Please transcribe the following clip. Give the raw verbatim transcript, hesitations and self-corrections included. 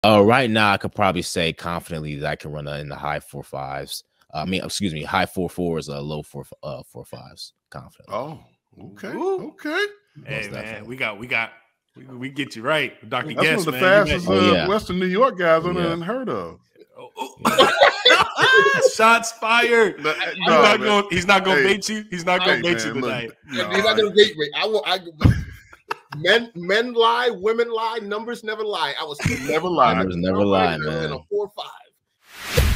Uh, right now, I could probably say confidently that I can run in the high four fives. Uh, I mean, excuse me, high four fours, uh, low four uh four fives. Confidently. Oh, okay, Ooh. okay. Hey man, definitely. we got we got we, we get you right, Doctor That's Guest, one of the man. fastest uh, oh, yeah. Western New York guys I've yeah. heard of. Oh, oh. Shots fired. No, he's, no, not gonna, he's not gonna hey, bait you. He's not gonna hey, bait man, you tonight. Look, no, he's not gonna bait me. I will. I. Men, men lie, women lie, numbers never lie. I was never lie. Numbers never lie, man. In a four five.